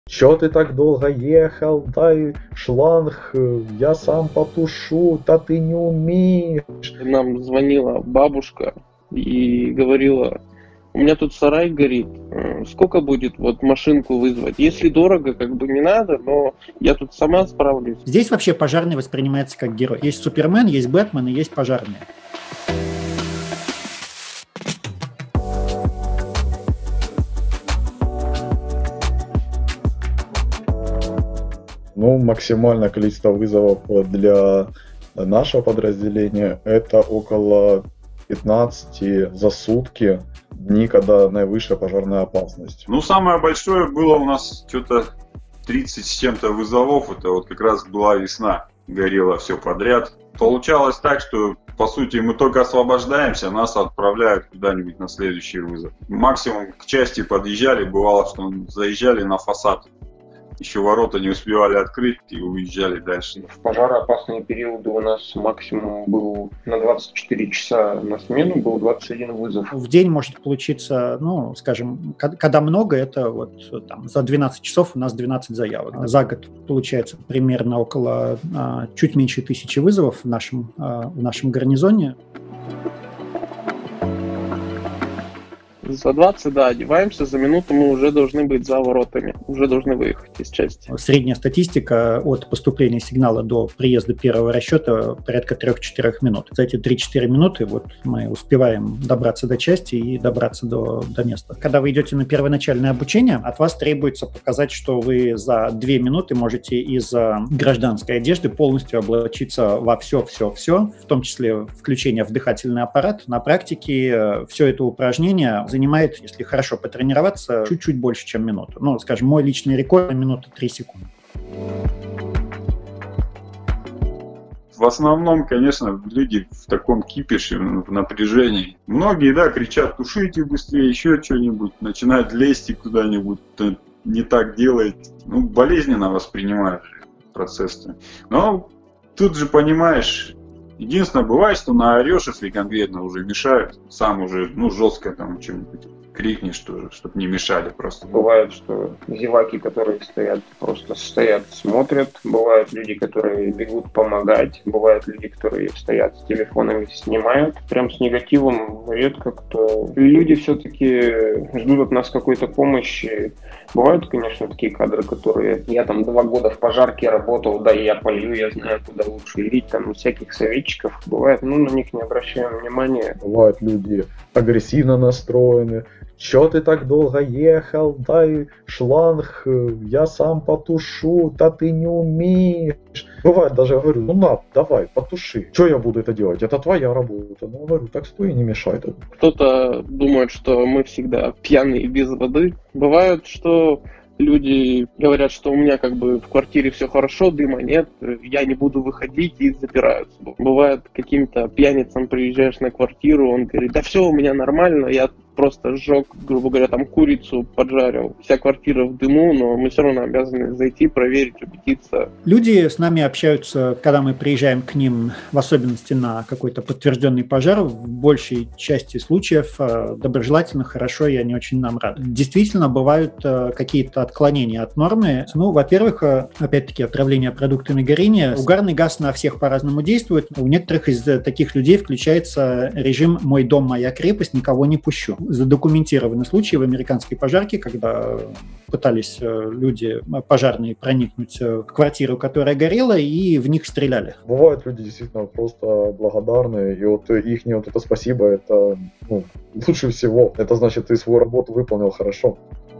Чё ты так долго ехал? Дай шланг, я сам потушу, да ты не умеешь. Нам звонила бабушка и говорила: у меня тут сарай горит, сколько будет вот машинку вызвать? Если дорого, как бы не надо, но я тут сама справлюсь. Здесь вообще пожарный воспринимается как герой. Есть Супермен, есть Бэтмен и есть пожарные. Ну, максимальное количество вызовов для нашего подразделения это около 15 за сутки дни, когда наивысшая пожарная опасность. Ну, самое большое было у нас что-то 30 с чем-то вызовов. Это вот как раз была весна, горело все подряд. Получалось так, что по сути мы только освобождаемся, нас отправляют куда-нибудь на следующий вызов. Максимум к части подъезжали, бывало, что заезжали на фасад. Еще ворота не успевали открыть и уезжали дальше. В пожароопасные периоды у нас максимум был на 24 часа на смену, был 21 вызов. В день может получиться, ну, скажем, когда много, это вот там за 12 часов у нас 12 заявок. За год получается примерно около чуть меньше 1000 вызовов в нашем гарнизоне. За 20, да, одеваемся, за минуту мы уже должны быть за воротами, уже должны выехать из части. Средняя статистика от поступления сигнала до приезда первого расчета порядка 3-4 минут. За эти 3-4 минуты вот мы успеваем добраться до части и добраться до места. Когда вы идете на первоначальное обучение, от вас требуется показать, что вы за 2 минуты можете из гражданской одежды полностью облачиться во все, в том числе включение в дыхательный аппарат. На практике все это упражнение занимает, если хорошо потренироваться, чуть-чуть больше, чем минуту. Ну, скажем, мой личный рекорд — минута 3 секунды. В основном, конечно, люди в таком кипише, в напряжении. Многие, да, кричат: тушите быстрее, еще что-нибудь, начинают лезть куда-нибудь, не так делает. Ну, болезненно воспринимают процесс. Но тут же понимаешь, единственное, бывает, что наорешь, если конкретно уже мешают, сам уже, жестко там что-нибудь крикнешь тоже, чтобы не мешали просто. Бывает, что зеваки, которые просто стоят, смотрят. Бывают люди, которые бегут помогать. Бывают люди, которые стоят с телефонами, снимают. Прям с негативом редко кто. Люди все-таки ждут от нас какой-то помощи. Бывают, конечно, такие кадры, которые... Я там 2 года в пожарке работал, да, я полью, я знаю, куда лучше лить, там всяких советчиков. Бывает, на них не обращаем внимания. Бывают люди агрессивно настроены. Чё ты так долго ехал? Дай шланг, я сам потушу, да ты не умеешь. Бывает, даже говорю, давай, потуши. Чё я буду это делать? Это твоя работа. Говорю, так стой и не мешай. Кто-то думает, что мы всегда пьяные без воды. Бывает, что люди говорят, что у меня как бы в квартире все хорошо, дыма нет, я не буду выходить, и запираются. Бывает, каким-то пьяницам приезжаешь на квартиру, он говорит: да все у меня нормально, я просто сжег, грубо говоря, там курицу поджарил. Вся квартира в дыму, но мы все равно обязаны зайти, проверить, убедиться. Люди с нами общаются, когда мы приезжаем к ним, в особенности на какой-то подтвержденный пожар, в большей части случаев доброжелательно, хорошо, и они очень нам рады. Действительно, бывают какие-то отклонения от нормы. Во-первых, опять-таки, отравление продуктами горения. Угарный газ на всех по-разному действует. У некоторых из таких людей включается режим «мой дом, моя крепость, никого не пущу». Задокументированы случаи в американской пожарке, когда пытались люди пожарные проникнуть в квартиру, которая горела, и в них стреляли. Бывают люди действительно просто благодарны, и вот их вот это спасибо, это лучше всего. Это значит, ты свою работу выполнил хорошо.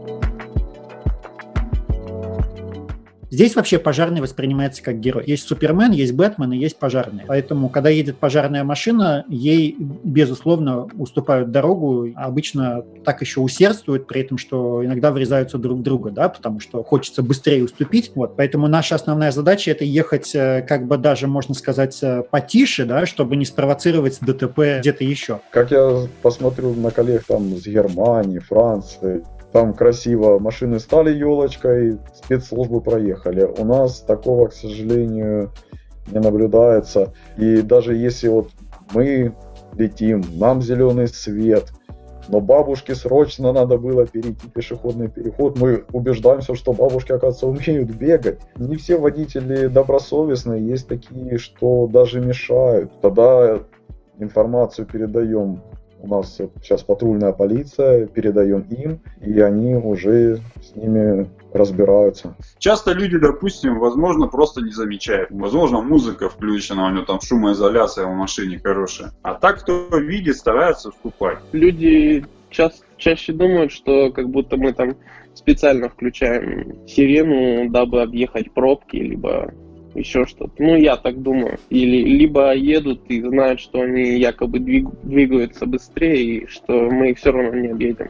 Здесь вообще пожарный воспринимается как герой. Есть Супермен, есть Бэтмен и есть пожарные. Поэтому, когда едет пожарная машина, ей, безусловно, уступают дорогу. Обычно так еще усердствуют, при этом, что иногда врезаются друг в друга, да, потому что хочется быстрее уступить. Поэтому наша основная задача — это ехать, как бы даже, можно сказать, потише, да, чтобы не спровоцировать ДТП где-то еще. Как я посмотрю на коллег там с Германии, Франции, там красиво машины стали елочкой, спецслужбы проехали. У нас такого, к сожалению, не наблюдается. И даже если мы летим, нам зеленый свет, Но бабушке срочно надо было перейти пешеходный переход. Мы убеждаемся, что бабушки, оказывается, умеют бегать. Не все водители добросовестные, есть такие, что даже мешают. Тогда информацию передаем. У нас сейчас патрульная полиция, передаем им, и они уже с ними разбираются. Часто люди, допустим, возможно, просто не замечают. Возможно, музыка включена, у него там шумоизоляция в машине хорошая. А так, кто видит, старается уступать. Люди чаще думают, что как будто мы там специально включаем сирену, дабы объехать пробки, либо еще что-то. Ну, я так думаю. Либо едут и знают, что они якобы двигаются быстрее, и что мы их все равно не объедем.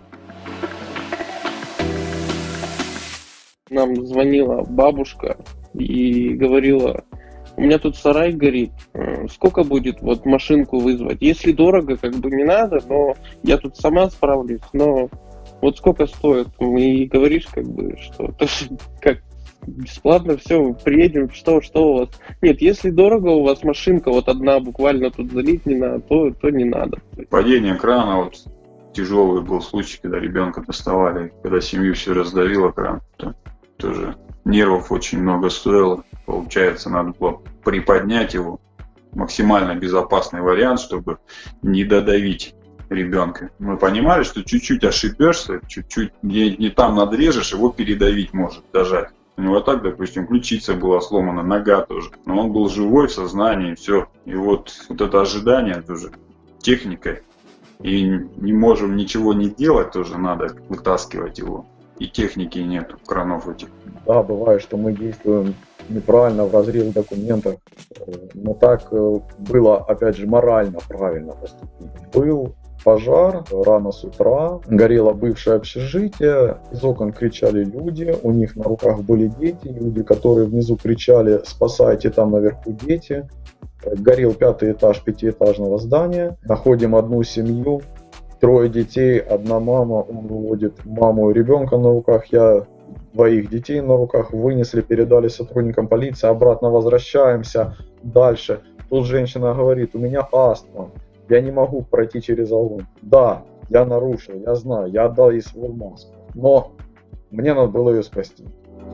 Нам звонила бабушка и говорила: у меня тут сарай горит, сколько будет вот машинку вызвать? Если дорого, как бы не надо, но я тут сама справлюсь, но вот сколько стоит? И говоришь, как бы, что как бесплатно все, приедем, что у вас? Нет, если дорого у вас машинка, вот одна буквально тут залить не надо, то не надо. Падение крана, вот тяжелый был случай, когда ребенка доставали, когда семью все раздавило кран, то тоже нервов очень много стоило. Получается, надо было приподнять его. Максимально безопасный вариант, чтобы не додавить ребенка. Мы понимали, что чуть-чуть ошибешься, чуть-чуть не там надрежешь, его передавить может, дожать. У него так, допустим, ключица была сломана, нога тоже. Но он был живой, в сознании, все. И вот это ожидание тоже техникой. И не можем ничего не делать, тоже надо вытаскивать его. И техники нету, кранов этих. Да, бывает, что мы действуем неправильно в разрез документов. Но так было, опять же, морально правильно поступить. Был пожар рано с утра, горело бывшее общежитие, из окон кричали люди, у них на руках были дети, люди, которые внизу кричали: спасайте, там наверху дети. Горел 5-й этаж 5-этажного здания, находим одну семью, 3 детей, одна мама, он выводит маму и ребенка на руках, я 2 детей на руках, вынесли, передали сотрудникам полиции, обратно возвращаемся дальше. Тут женщина говорит: у меня астма. Я не могу пройти через огонь. Да, я нарушил, я знаю, я отдал ей свою маску. Но мне надо было ее спасти.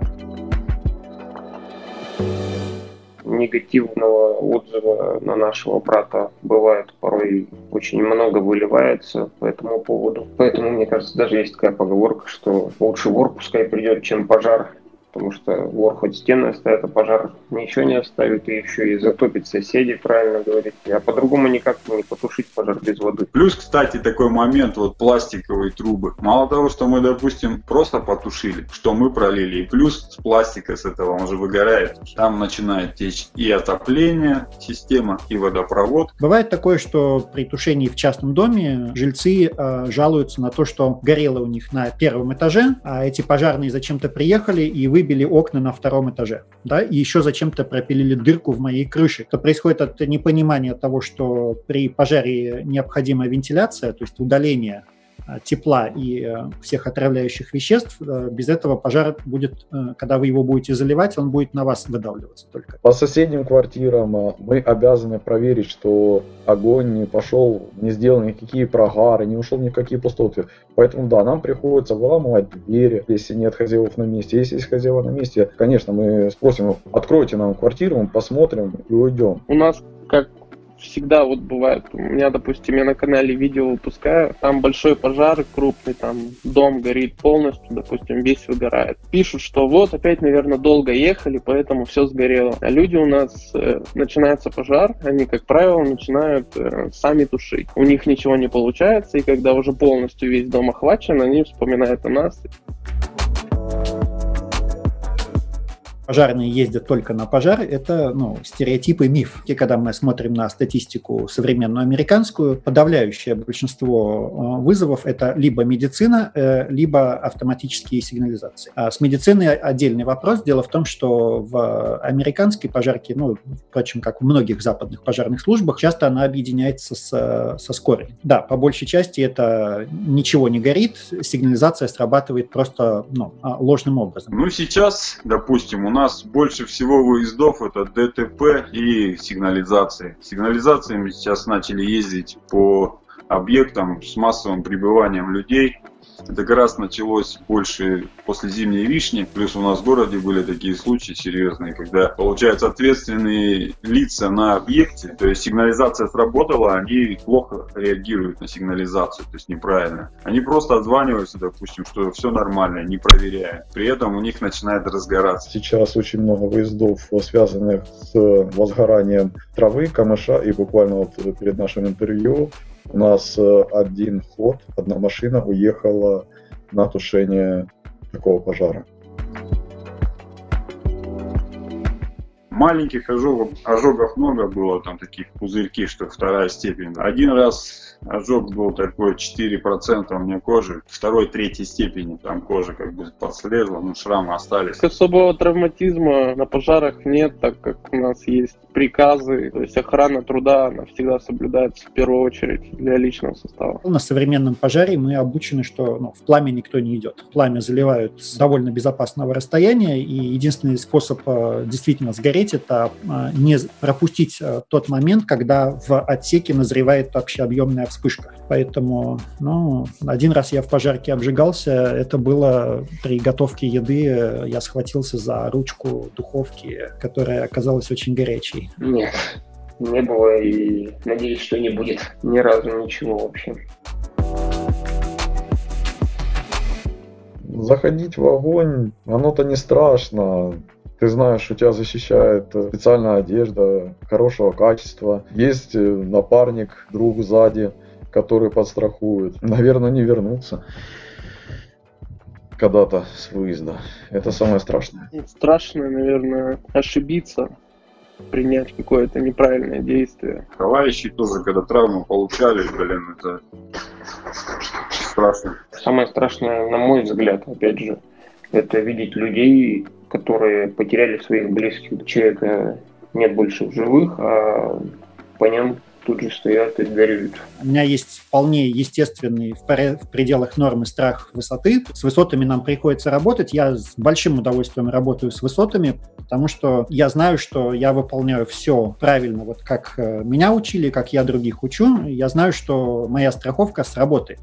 Негативного отзыва на нашего брата бывает порой очень много, выливается по этому поводу. Поэтому, мне кажется, даже есть такая поговорка, что лучше вор пускай придет, чем пожар. Потому что вор хоть стены оставит, а пожар ничего не оставит, и еще и затопит соседей, правильно говорить. А по-другому никак не потушить пожар без воды. Плюс, кстати, такой момент, вот пластиковые трубы. Мало того, что мы, допустим, просто потушили, что мы пролили, и плюс с пластика с этого он же выгорает. Там начинает течь и отопление, система, и водопровод. Бывает такое, что при тушении в частном доме жильцы жалуются на то, что горело у них на 1-м этаже, а эти пожарные зачем-то приехали и выбили окна на 2-м этаже, да, и еще зачем-то пропилили дырку в моей крыше. Это происходит от непонимания того, что при пожаре необходима вентиляция, то есть удаление тепла и всех отравляющих веществ. Без этого пожар будет, когда вы его будете заливать, он будет на вас выдавливаться только. По соседним квартирам мы обязаны проверить, что огонь не пошел, не сделал никакие прогары, не ушел ни в какие пустоты. Поэтому да, нам приходится выламывать двери, если нет хозяев на месте. Если есть хозяева на месте, конечно, мы спросим: откройте нам квартиру, мы посмотрим и уйдем. У нас, как всегда вот бывает, у меня, допустим, я на канале видео выпускаю, там большой пожар крупный, там дом горит полностью, допустим, весь выгорает. Пишут, что вот опять, наверное, долго ехали, поэтому все сгорело. А люди у нас, начинается пожар, они, как правило, начинают сами тушить. У них ничего не получается, и когда уже полностью весь дом охвачен, они вспоминают о нас. Пожарные ездят только на пожар, это стереотип и миф. И когда мы смотрим на статистику современную американскую, подавляющее большинство вызовов – это либо медицина, либо автоматические сигнализации. А с медициной отдельный вопрос. Дело в том, что в американской пожарке, впрочем, как в многих западных пожарных службах, часто она объединяется со скорой. Да, по большей части это ничего не горит, сигнализация срабатывает просто ложным образом. Сейчас, допустим, у нас больше всего выездов это ДТП и сигнализации. Сигнализациями сейчас начали ездить по объектом с массовым пребыванием людей. Это как раз началось больше после зимней вишни. Плюс у нас в городе были такие случаи серьезные, когда, получается, ответственные лица на объекте, то есть сигнализация сработала, они плохо реагируют на сигнализацию, то есть неправильно. Они просто отзваниваются, допустим, что все нормально, не проверяя. При этом у них начинает разгораться. Сейчас очень много выездов, связанных с возгоранием травы, камыша, и буквально вот перед нашим интервью у нас один ход, одна машина уехала на тушение такого пожара. Маленьких ожогов много было, там таких пузырьки, что 2-я степень. Один раз ожог был такой, 4% у меня кожи, 2-3 степени, там кожа как бы подслезла, но шрамы остались. Особого травматизма на пожарах нет, так как у нас есть приказы, то есть охрана труда, она всегда соблюдается в первую очередь для личного состава. На современном пожаре мы обучены, что в пламя никто не идет. Пламя заливают с довольно безопасного расстояния, и единственный способ действительно сгореть — это не пропустить тот момент, когда в отсеке назревает общеобъемная вспышка. Поэтому, один раз я в пожарке обжигался, это было при готовке еды, я схватился за ручку духовки, которая оказалась очень горячей. Нет, не было, и надеюсь, что не будет ни разу ничего вообще. Заходить в огонь, оно-то не страшно. Ты знаешь, у тебя защищает специальная одежда хорошего качества. Есть напарник, друг сзади, который подстрахует. Наверное, не вернуться когда-то с выезда. Это самое страшное. Страшно, наверное, ошибиться, принять какое-то неправильное действие. Товарищи тоже, когда травму получали, это страшно. Самое страшное, на мой взгляд, опять же, это видеть людей, которые потеряли своих близких. Человека нет больше в живых, а по ним тут же стоят и горюют. У меня есть вполне естественный в пределах нормы страх высоты. С высотами нам приходится работать. Я с большим удовольствием работаю с высотами, потому что я знаю, что я выполняю все правильно, вот как меня учили, как я других учу. Я знаю, что моя страховка сработает.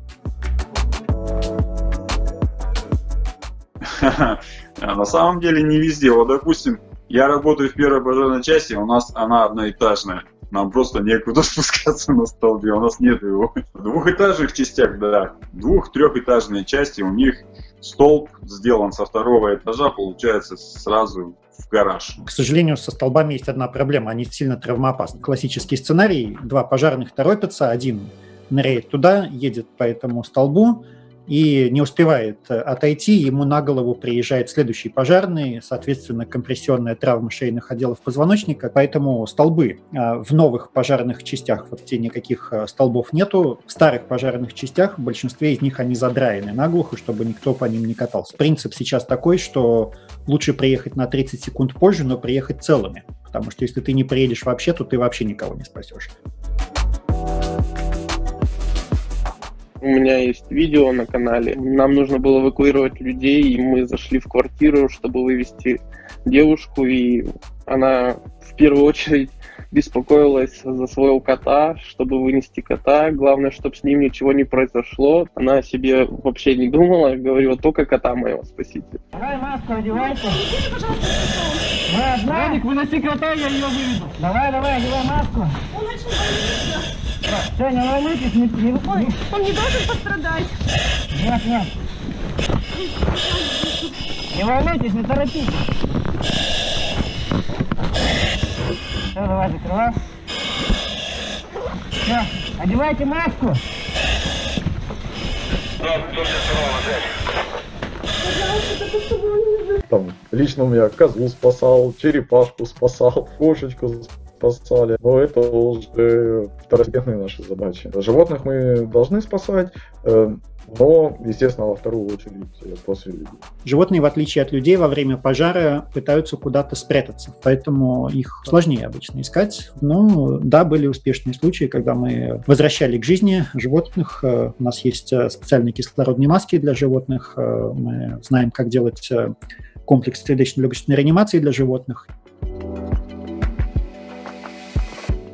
На самом деле не везде. Вот, допустим, я работаю в первой пожарной части, у нас она одноэтажная. Нам просто некуда спускаться на столбе, у нас нет его. В двухэтажных частях, да, 2-3-этажные части, у них столб сделан со 2-го этажа, получается, сразу в гараж. К сожалению, со столбами есть одна проблема, они сильно травмоопасны. Классический сценарий: 2 пожарных торопятся, один ныряет туда, едет по этому столбу, и не успевает отойти, ему на голову приезжает следующий пожарный, соответственно, компрессионная травма шейных отделов позвоночника, поэтому столбы в новых пожарных частях, вот где никаких столбов нету, в старых пожарных частях, в большинстве из них они задраены наглухо, чтобы никто по ним не катался. Принцип сейчас такой, что лучше приехать на 30 секунд позже, но приехать целыми, потому что если ты не приедешь вообще, то ты вообще никого не спасешь. У меня есть видео на канале. Нам нужно было эвакуировать людей, и мы зашли в квартиру, чтобы вывести девушку, и она в первую очередь беспокоилась за своего кота, чтобы вынести кота. Главное, чтобы с ним ничего не произошло. Она о себе вообще не думала, говорила: только кота моего спасите. Давай маску одевайте. Идите, пожалуйста, Владик, выноси кота, я ее выведу. Давай, одевай маску. Он очень боится. Все, не волнуйтесь, не... Ой, он не должен пострадать. Нет. Не волнуйтесь, не торопитесь. Все, давай, закрывай. Все, одевайте маску. Там лично у меня козу спасал, черепашку спасал, кошечку спасали. Но это уже второстепенные наши задачи. Животных мы должны спасать, но, естественно, во вторую очередь после людей. Животные, в отличие от людей, во время пожара пытаются куда-то спрятаться, поэтому их сложнее обычно искать. Но да, были успешные случаи, когда мы возвращали к жизни животных. У нас есть специальные кислородные маски для животных. Мы знаем, как делать комплекс сердечно-легочной реанимации для животных.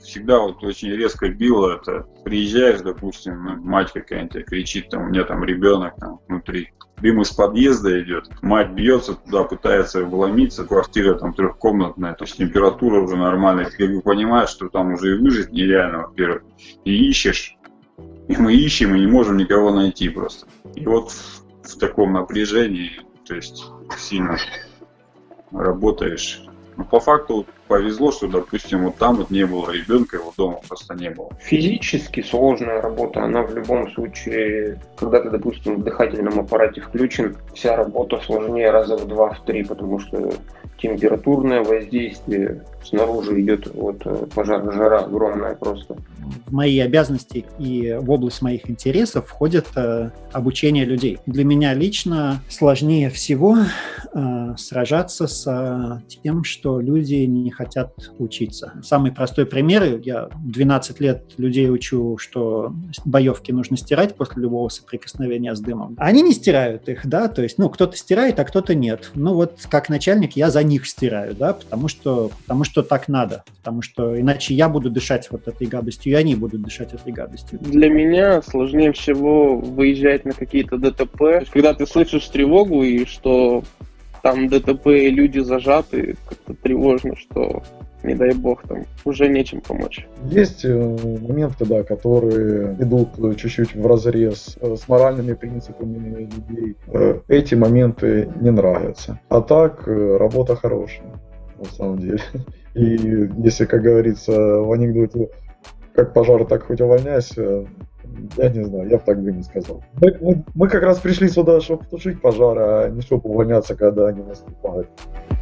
всегда вот очень резко било это. Приезжаешь, допустим, мать какая-нибудь кричит, там, у меня там ребенок там внутри. Дым из подъезда идет, мать бьется туда, пытается вломиться, квартира там трехкомнатная, то есть температура уже нормальная. Ты понимаешь, что там уже и выжить нереально, во-первых. И ищешь. И мы ищем, и не можем никого найти просто. И вот в таком напряжении, то есть сильно работаешь. Но по факту повезло, что, допустим, вот там вот не было ребенка, его дома просто не было. Физически сложная работа, она в любом случае, когда ты, допустим, в дыхательном аппарате включен, вся работа сложнее раза в 2-3, потому что температурное воздействие, снаружи идет вот пожар, жара огромная просто. В мои обязанности и в область моих интересов входит обучение людей. Для меня лично сложнее всего сражаться с тем, что люди не хотят учиться. Самый простой пример. Я 12 лет людей учу, что боевки нужно стирать после любого соприкосновения с дымом. Они не стирают их, да, то есть, кто-то стирает, а кто-то нет. Вот как начальник я за них стираю, да, потому что так надо, потому что иначе я буду дышать вот этой гадостью, и они будут дышать этой гадостью. Для меня сложнее всего выезжать на какие-то ДТП. То есть, когда ты слышишь тревогу и что там ДТП и люди зажаты, как-то тревожно, что, не дай бог, там уже нечем помочь. Есть моменты, да, которые идут чуть-чуть вразрез с моральными принципами людей. Эти моменты не нравятся. А так, работа хорошая, на самом деле. И если, как говорится в анекдоте, как пожар, так хоть увольняйся, я не знаю, я бы так бы не сказал. Мы как раз пришли сюда, чтобы тушить пожары, а не чтобы увольняться, когда они наступают.